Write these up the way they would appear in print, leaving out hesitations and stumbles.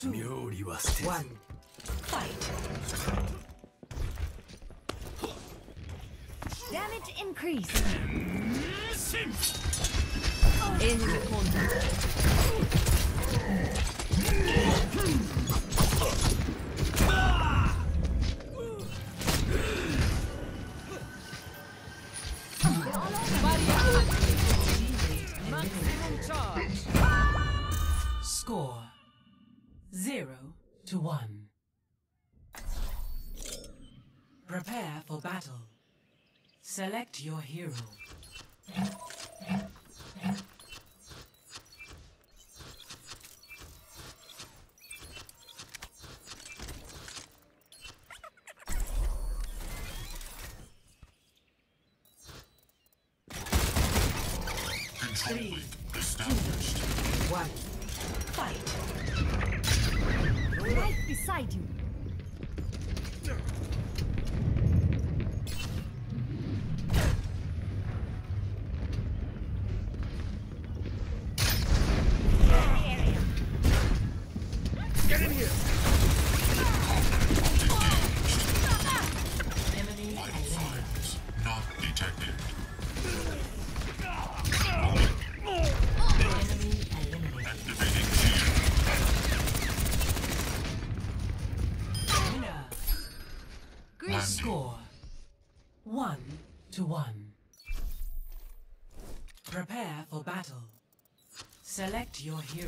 One. Fight. Damage increase. Enemy contact. Maximum charge. Score 0-1. Prepare for battle. Select your hero. Control established. 1. Fight. Right beside you. Get in here! Enemy Vital signs not detected. Enemy eliminated. Activating shield. Winner. Landing. Score 1-1. Prepare for battle. Select your hero.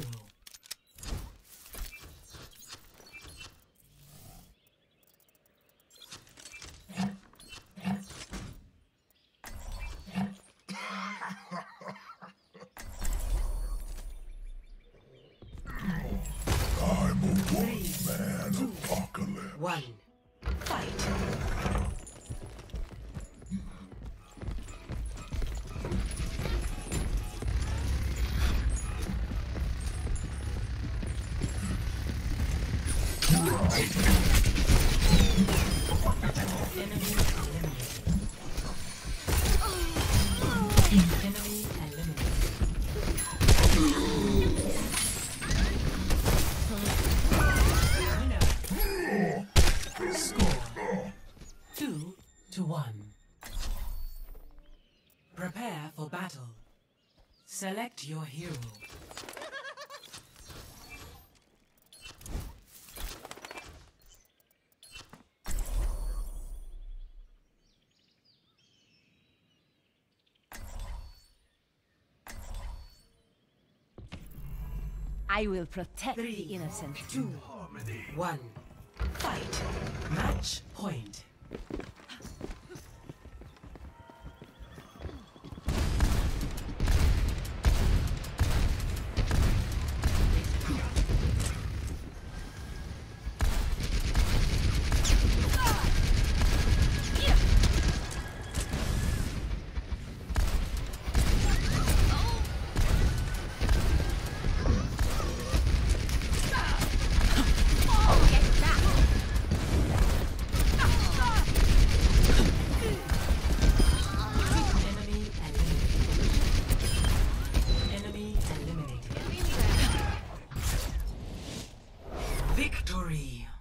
I'm a one-man apocalypse. 1. Fight. Enemy eliminated. Enemy eliminated. Winner. Score 2-1. Prepare for battle. Select your hero. I will protect 3, the innocent. 2, 1. Fight. Match point. Enemy eliminated. Victory.